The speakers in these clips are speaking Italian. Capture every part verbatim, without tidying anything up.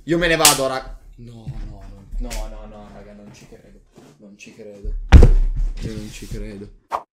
Io me ne vado, raga. No, no, no, no, no, no, raga, non ci credo. Non ci credo. Io non ci credo.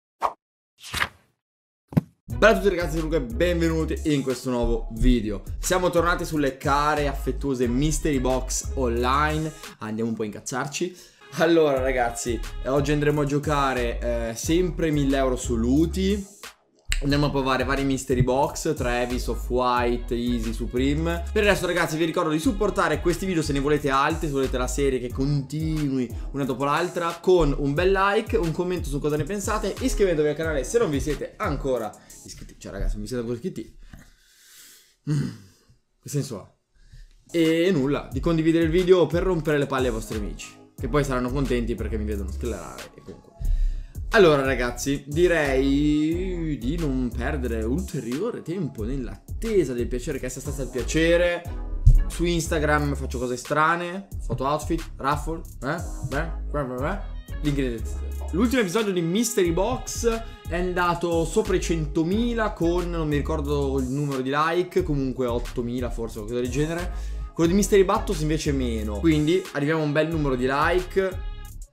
Bella a tutti ragazzi, dunque benvenuti in questo nuovo video. Siamo tornati sulle care e affettuose Mystery Box online. Andiamo un po' a incazzarci. Allora ragazzi, oggi andremo a giocare eh, sempre mille euro su Luti. Andiamo a provare vari Mystery Box, Travis, Off-White, Easy, Supreme. Per il resto ragazzi vi ricordo di supportare questi video se ne volete altri, se volete la serie che continui una dopo l'altra, con un bel like, un commento su cosa ne pensate, iscrivetevi al canale se non vi siete ancora iscritti. Cioè ragazzi, non vi siete ancora iscritti? Mm, che senso ha? E nulla, di condividere il video per rompere le palle ai vostri amici, che poi saranno contenti perché mi vedono sclerare e comunque. Allora ragazzi, direi di non perdere ulteriore tempo nell'attesa del piacere che sia stato il piacere. Su Instagram faccio cose strane, foto outfit, raffle, eh? Beh, beh, beh, beh. Link in descrizione. L'ultimo episodio di Mystery Box è andato sopra i centomila con, non mi ricordo il numero di like, comunque ottomila forse, qualcosa del genere. Quello di Mystery Battles invece meno, quindi arriviamo a un bel numero di like.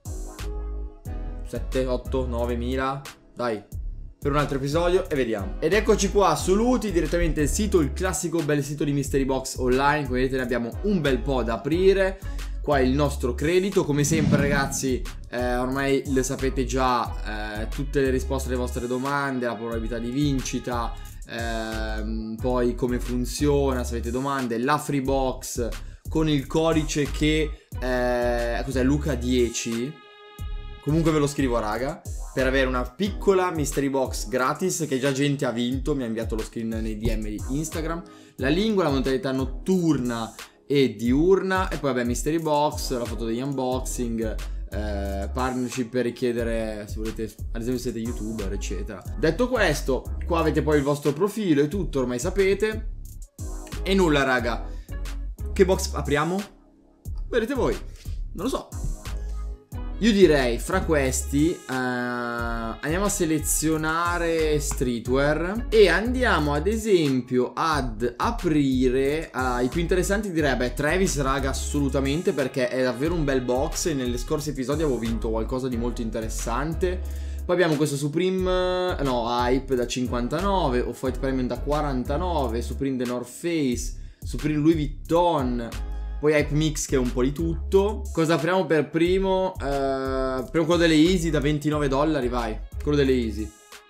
sette, otto, nove mila. Dai, per un altro episodio e vediamo. Ed eccoci qua su Luti, direttamente il sito, il classico bel sito di Mystery Box online. Come vedete ne abbiamo un bel po' da aprire. Qua è il nostro credito. Come sempre ragazzi, eh, ormai le sapete già, eh, tutte le risposte alle vostre domande, la probabilità di vincita, eh, poi come funziona, se avete domande, la free box con il codice che, eh, cos'è, Luca dieci. Comunque ve lo scrivo raga, per avere una piccola Mystery Box gratis che già gente ha vinto, mi ha inviato lo screen nei D M di Instagram. La lingua, la modalità notturna e diurna, e poi vabbè Mystery Box, la foto degli unboxing, eh, partnership per richiedere, se volete, ad esempio siete youtuber eccetera. Detto questo, qua avete poi il vostro profilo e tutto, ormai sapete. E nulla raga, che box apriamo? Vedete voi, non lo so. Io direi fra questi uh, andiamo a selezionare streetwear e andiamo ad esempio ad aprire uh, i più interessanti. Direi beh Travis raga assolutamente, perché è davvero un bel box e nelle scorse episodi avevo vinto qualcosa di molto interessante. Poi abbiamo questo Supreme, no Hype da cinquantanove, Off-White Premium da quarantanove, Supreme The North Face, Supreme Louis Vuitton. Poi Hype Mix che è un po' di tutto. Cosa apriamo per primo? Uh, primo quello delle Easy da ventinove dollari, vai. Quello delle Easy.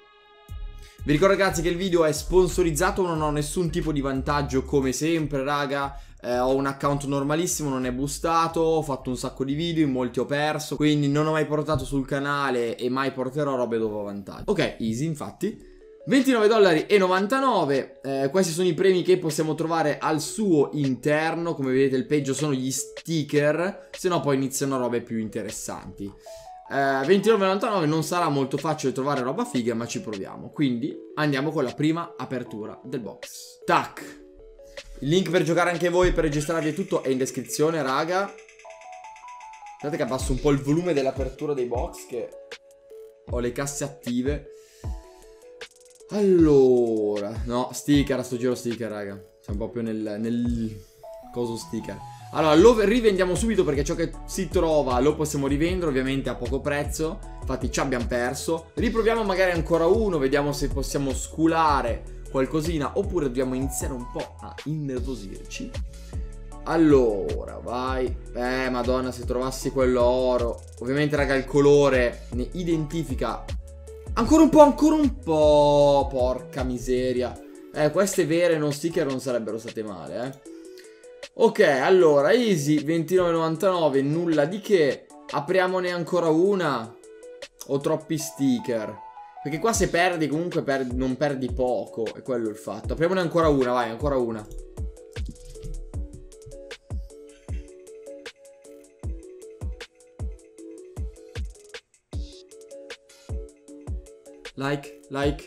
Vi ricordo ragazzi che il video è sponsorizzato, non ho nessun tipo di vantaggio come sempre raga. eh, Ho un account normalissimo, non è boostato, ho fatto un sacco di video, in molti ho perso, quindi non ho mai portato sul canale e mai porterò robe dove ho vantaggio. Ok, Easy infatti ventinove dollari e novantanove. eh, Questi sono i premi che possiamo trovare al suo interno. Come vedete il peggio sono gli sticker, se no poi iniziano robe più interessanti. eh, ventinove e novantanove non sarà molto facile trovare roba figa, ma ci proviamo. Quindi andiamo con la prima apertura del box. Tac. Il link per giocare anche voi, per registrarvi e tutto è in descrizione raga. Guardate che abbasso un po' il volume dell'apertura dei box, che ho le casse attive. Allora, no, sticker, a sto giro sticker, raga. Siamo proprio nel, nel coso sticker. Allora, lo rivendiamo subito perché ciò che si trova lo possiamo rivendere, ovviamente a poco prezzo. Infatti ci abbiamo perso. Riproviamo magari ancora uno, vediamo se possiamo sculare qualcosina, oppure dobbiamo iniziare un po' a innervosirci. Allora, vai. Eh, madonna, se trovassi quello oro. Ovviamente, raga, il colore ne identifica. Ancora un po', ancora un po'. Porca miseria. Eh, queste vere non sticker non sarebbero state male, eh. Ok, allora, Easy, ventinove e novantanove, nulla di che. Apriamone ancora una. O troppi sticker? Perché qua se perdi comunque perdi, non perdi poco. È quello il fatto. Apriamone ancora una, vai, ancora una. Like, like.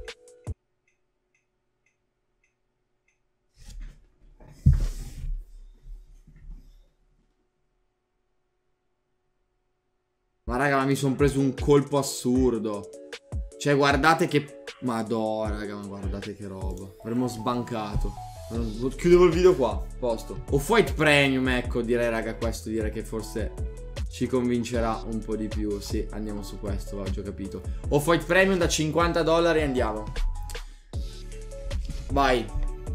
Ma raga, ma mi sono preso un colpo assurdo. Cioè, guardate che... Madonna, raga, ma guardate che roba. Avremmo sbancato. Chiudevo il video qua, posto. Off-White Premium, ecco, direi raga, questo direi che forse ci convincerà un po' di più. Sì, andiamo su questo, va, ho già capito. Off-White Premium da cinquanta dollari, andiamo. Vai.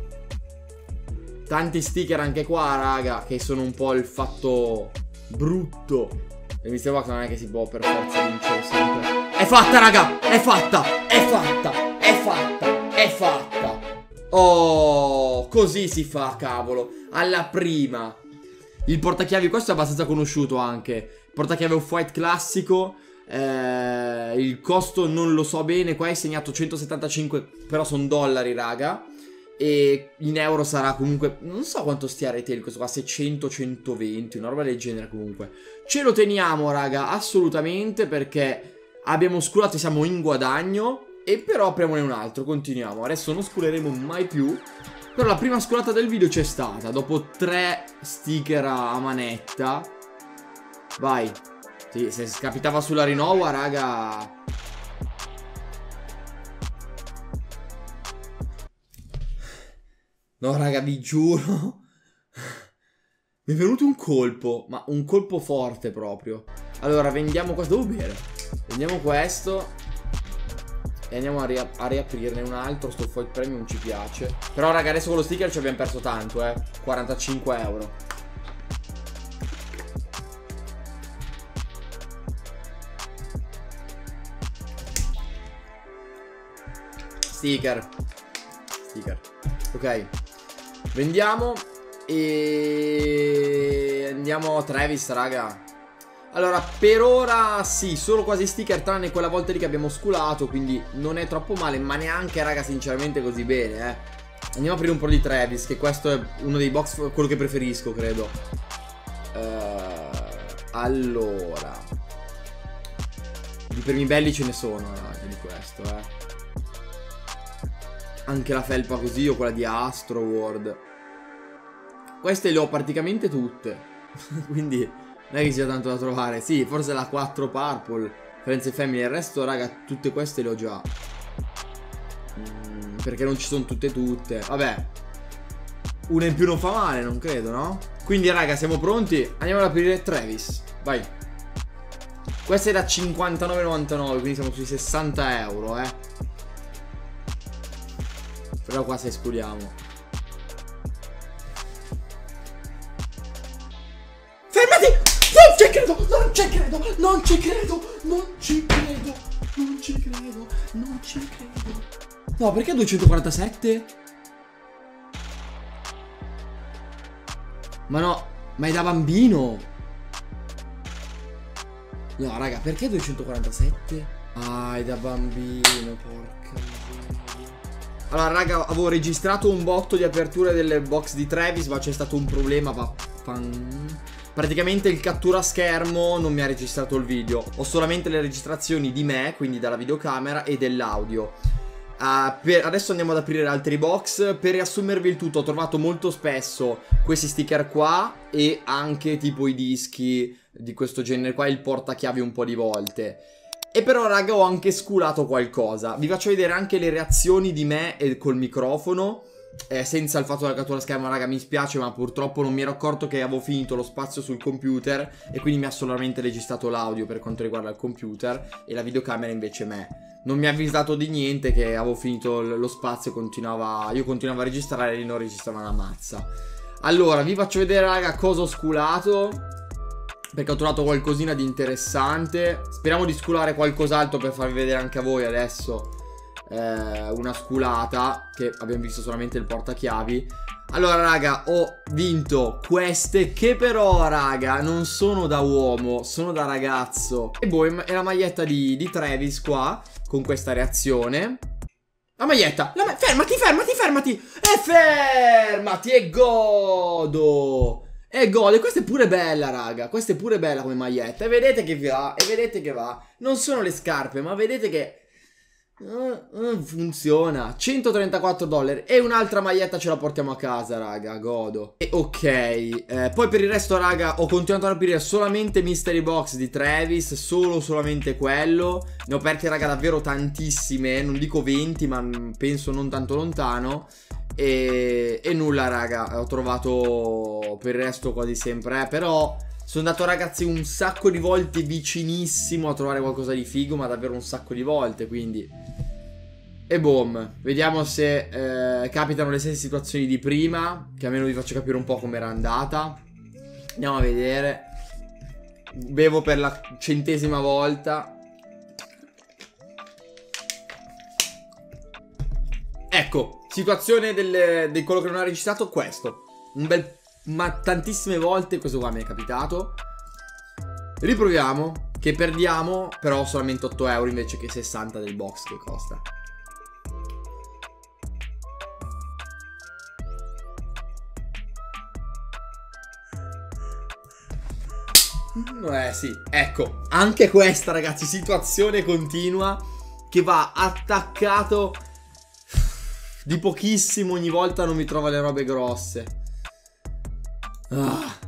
Tanti sticker anche qua, raga, che sono un po' il fatto brutto. E mister Box non è che si può per forza vincere sempre. È fatta, raga, è fatta, è fatta, è fatta, è fatta. Oh, così si fa, cavolo. Alla prima. Il portachiavi, questo è abbastanza conosciuto anche. Portachiavi Off-White classico. eh, Il costo non lo so bene. Qua è segnato centosettantacinque, però sono dollari, raga. E in euro sarà comunque, non so quanto stia a retail questo qua, seicento centoventi, una roba del genere comunque. Ce lo teniamo, raga, assolutamente, perché abbiamo sculato e siamo in guadagno. E però apriamone un altro, continuiamo. Adesso non sculeremo mai più. Però la prima sculata del video c'è stata. Dopo tre sticker a manetta. Vai. Sì, se capitava sulla Rinova, raga. No, raga, vi giuro. Mi è venuto un colpo. Ma un colpo forte proprio. Allora, vendiamo questo. Devo bere. Vendiamo questo. E andiamo a, ri a riaprirne un altro. Sto Off-White Premium ci piace. Però raga, adesso con lo sticker ci abbiamo perso tanto, eh. quarantacinque euro. Sticker. Sticker. Ok. Vendiamo. E andiamo a Travis, raga. Allora, per ora sì, solo quasi sticker, tranne quella volta lì che abbiamo sculato, quindi non è troppo male, ma neanche, raga, sinceramente così bene, eh. Andiamo a aprire un po' di Travis, che questo è uno dei box, quello che preferisco, credo. uh, Allora, di premi belli ce ne sono, raga, di questo, eh. Anche la felpa così, o quella di Astro World. Queste le ho praticamente tutte. Quindi non è che sia tanto da trovare. Sì, forse la quattro Purple, Friends e Family. Il resto, raga, tutte queste le ho già. mm, Perché non ci sono tutte tutte. Vabbè, una in più non fa male, non credo, no? Quindi, raga, siamo pronti. Andiamo ad aprire Travis. Vai. Questa è da cinquantanove e novantanove, quindi siamo sui sessanta euro, eh. Però qua se sculiamo. Fermati! Non ci credo! Non ci credo! Non ci credo! Non ci credo! Non ci credo! Non ci credo! No, perché duecentoquarantasette? Ma no, ma è da bambino! No, raga, perché duecentoquarantasette? Ah, è da bambino, porca miseria. Allora, raga, avevo registrato un botto di aperture delle box di Travis, ma c'è stato un problema, va. Praticamente il cattura schermo non mi ha registrato il video. Ho solamente le registrazioni di me, quindi dalla videocamera, e dell'audio. uh, Adesso andiamo ad aprire altri box. Per riassumervi il tutto, ho trovato molto spesso questi sticker qua, e anche tipo i dischi di questo genere qua, il portachiavi un po' di volte. E però, raga, ho anche sculato qualcosa. Vi faccio vedere anche le reazioni di me e col microfono, eh, senza il fatto della cattura schermo, raga, mi spiace, ma purtroppo non mi ero accorto che avevo finito lo spazio sul computer, e quindi mi ha solamente registrato l'audio per quanto riguarda il computer, e la videocamera invece me. Non mi ha avvisato di niente che avevo finito lo spazio, continuava, io continuavo a registrare e non registrava una mazza. Allora, vi faccio vedere, raga, cosa ho sculato, perché ho trovato qualcosina di interessante. Speriamo di sculare qualcos'altro per farvi vedere anche a voi adesso, eh, una sculata, che abbiamo visto solamente il portachiavi. Allora, raga, ho vinto queste, che però, raga, non sono da uomo, sono da ragazzo. E boh, è la maglietta di, di Travis qua, con questa reazione. La maglietta, la ma fermati, fermati, fermati, e fermati, e godo. E godo, e questa è pure bella, raga. Questa è pure bella come maglietta. E vedete che va, e vedete che va. Non sono le scarpe, ma vedete che Uh, uh, funziona. centotrentaquattro dollari. E un'altra maglietta ce la portiamo a casa, raga. Godo. E ok, eh, poi per il resto, raga, ho continuato ad aprire solamente mystery box di Travis. Solo solamente quello. Ne ho aperte, raga, davvero tantissime. Non dico venti, ma penso non tanto lontano. E, e nulla, raga, ho trovato per il resto quasi sempre, eh, però sono andato, ragazzi, un sacco di volte vicinissimo a trovare qualcosa di figo, ma davvero un sacco di volte, quindi. E boom, vediamo se eh, capitano le stesse situazioni di prima, che almeno vi faccio capire un po' com'era andata. Andiamo a vedere. Bevo per la centesima volta. Ecco, situazione del, di quello che non ha registrato, questo. Un bel... ma tantissime volte questo qua mi è capitato. Riproviamo, che perdiamo però solamente otto euro invece che sessanta del box che costa. Eh sì, ecco, anche questa, ragazzi, situazione continua che va attaccato di pochissimo, ogni volta non mi trova le robe grosse. Ah.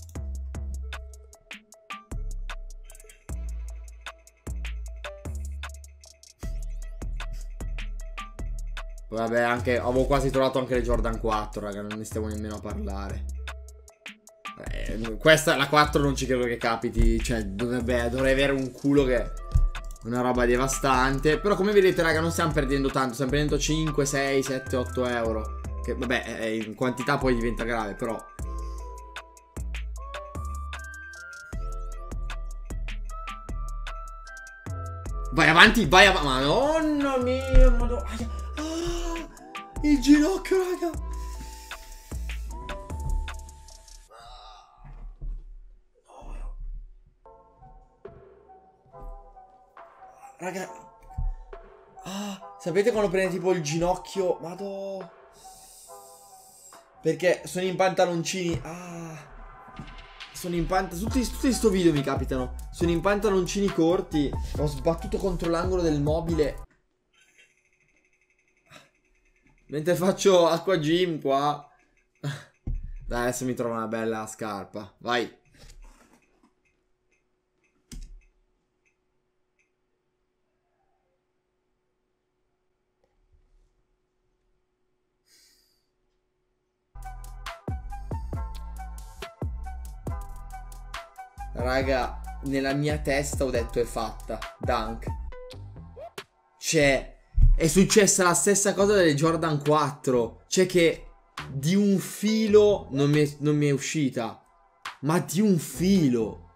Vabbè, anche avevo quasi trovato anche le Jordan quattro, raga, non ne stiamo nemmeno a parlare. Eh, questa, la quattro, non ci credo che capiti. Cioè, dovrebbe, dovrei avere un culo che... una roba devastante. Però come vedete, raga, non stiamo perdendo tanto. Stiamo perdendo cinque, sei, sette, otto euro. Che vabbè, eh, in quantità poi diventa grave, però... Vai avanti, vai avanti. Madonna mia, madonna. Ah, il ginocchio, raga. Raga, ah, sapete quando prende tipo il ginocchio? Madò. Perché sono in pantaloncini. Ah, sono in pantaloncini. Tutti, tutti sto video mi capitano. Sono in pantaloncini corti. Ho sbattuto contro l'angolo del mobile mentre faccio acqua gym qua. Dai, adesso mi trovo una bella scarpa. Vai. Raga, nella mia testa ho detto è fatta. Dunk. Cioè, è successa la stessa cosa delle Jordan quattro. Cioè che di un filo non mi è, non mi è uscita. Ma di un filo.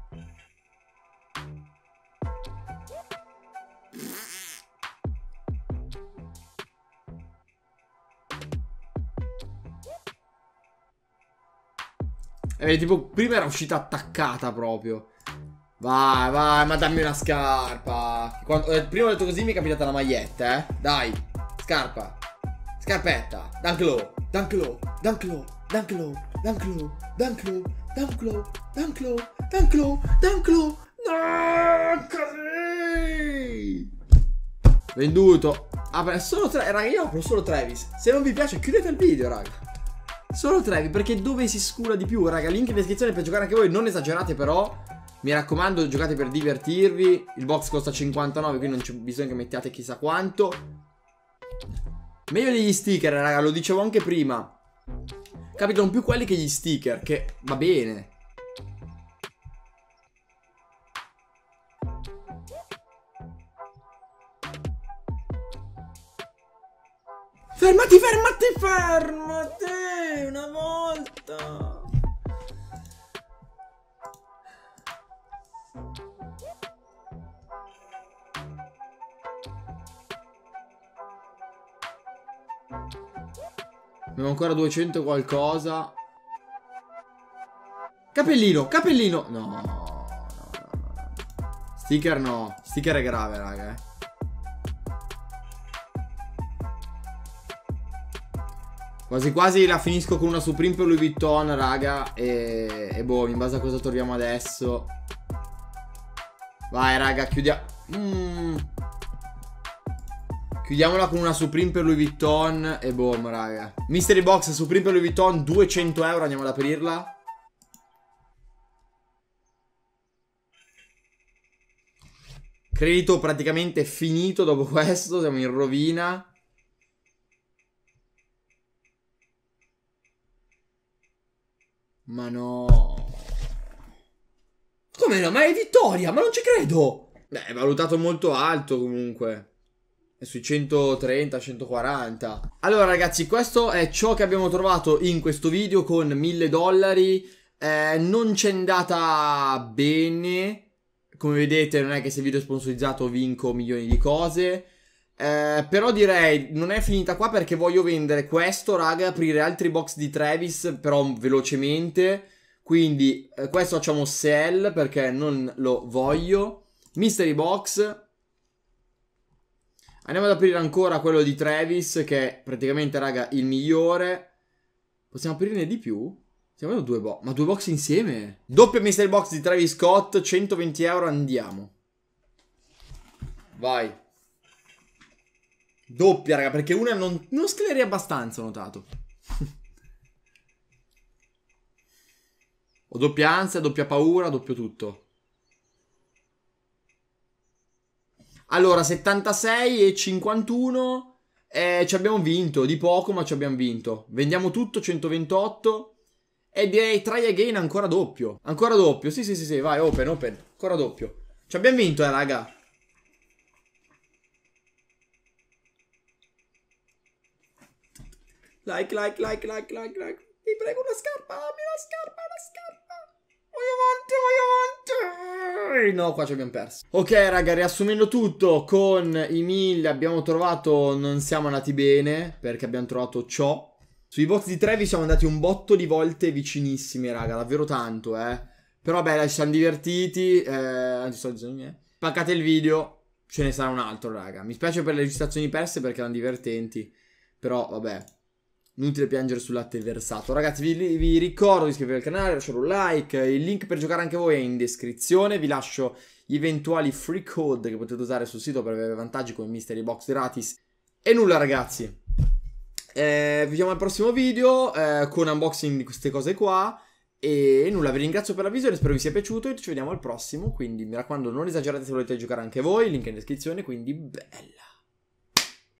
Eh, tipo, prima era uscita attaccata proprio. Vai, vai, ma dammi una scarpa. Quando, eh, prima ho detto così mi è capitata la maglietta, eh. Dai, scarpa. Scarpetta. Dunk low, dunk low, dunk low, dunk low, dunk low, dunk low, dunk low, dunk low, dunk low, dunk low. No, così. Venduto. Ah, solo tre, raga, io apro solo Travis. Se non vi piace chiudete il video, raga. Solo Travis, perché dove si scura di più, raga. Link in descrizione per giocare anche voi. Non esagerate però. Mi raccomando, giocate per divertirvi. Il box costa cinquantanove, quindi non c'è bisogno che mettiate chissà quanto. Meglio degli sticker, raga, lo dicevo anche prima. Capitano più quelli che gli sticker, che va bene. Fermati, fermati, fermati. Una volta. Abbiamo ancora duecento qualcosa. Capellino, capellino. No, no, no, no. Sticker no. Sticker è grave, raga, eh. Quasi quasi la finisco con una Supreme per Louis Vuitton, raga. E, e boh, in base a cosa troviamo adesso. Vai, raga, chiudiamo. Mm. Chiudiamola con una Supreme per Louis Vuitton e boom, raga. Mystery box Supreme per Louis Vuitton, duecento euro, andiamo ad aprirla. Credito praticamente finito dopo questo, siamo in rovina. Ma no. Come no? Ma è vittoria, ma non ci credo. Beh, è valutato molto alto comunque. È sui centotrenta, centoquaranta. Allora ragazzi, questo è ciò che abbiamo trovato in questo video con mille dollari. Eh, non ci è andata bene. Come vedete non è che se il video è sponsorizzato vinco milioni di cose. Eh, però direi non è finita qua, perché voglio vendere questo, raga, aprire altri box di Travis, però velocemente. Quindi eh, questo facciamo sell perché non lo voglio. Mystery box. Andiamo ad aprire ancora quello di Travis, che è praticamente, raga, il migliore. Possiamo aprirne di più? Stiamo avendo due box. Ma due box insieme? Doppio mystery box di Travis Scott, centoventi euro, andiamo. Vai. Doppia, raga, perché una non, non scleri abbastanza, ho notato. Ho doppia ansia, doppia paura, doppio tutto. Allora, settantasei e cinquantuno. Eh, ci abbiamo vinto, di poco, ma ci abbiamo vinto. Vendiamo tutto, centoventotto. E direi try again ancora doppio. Ancora doppio, sì sì sì sì, vai, open, open. Ancora doppio. Ci abbiamo vinto, eh, raga. Like, like, like, like, like, like. Vi prego, una scarpa, dammi una scarpa, una scarpa. Voglio monte, voglio monte. No, qua ci abbiamo perso. Ok, raga, riassumendo tutto, con i mille abbiamo trovato, non siamo andati bene, perché abbiamo trovato ciò. Sui box di Travis siamo andati un botto di volte vicinissimi, raga, davvero tanto, eh. Però vabbè, dai, ci siamo divertiti, eh, spaccate il video, ce ne sarà un altro, raga. Mi spiace per le registrazioni perse perché erano divertenti, però vabbè, inutile piangere sul latte versato. Ragazzi, vi, vi ricordo di iscrivervi al canale, lasciare un like, il link per giocare anche voi è in descrizione, vi lascio gli eventuali free code che potete usare sul sito per avere vantaggi come mystery box gratis. E nulla, ragazzi. Eh, vi vediamo al prossimo video eh, con unboxing di queste cose qua. E nulla, vi ringrazio per la visione, spero vi sia piaciuto e ci vediamo al prossimo. Quindi mi raccomando, non esagerate se volete giocare anche voi, link in descrizione, quindi bella.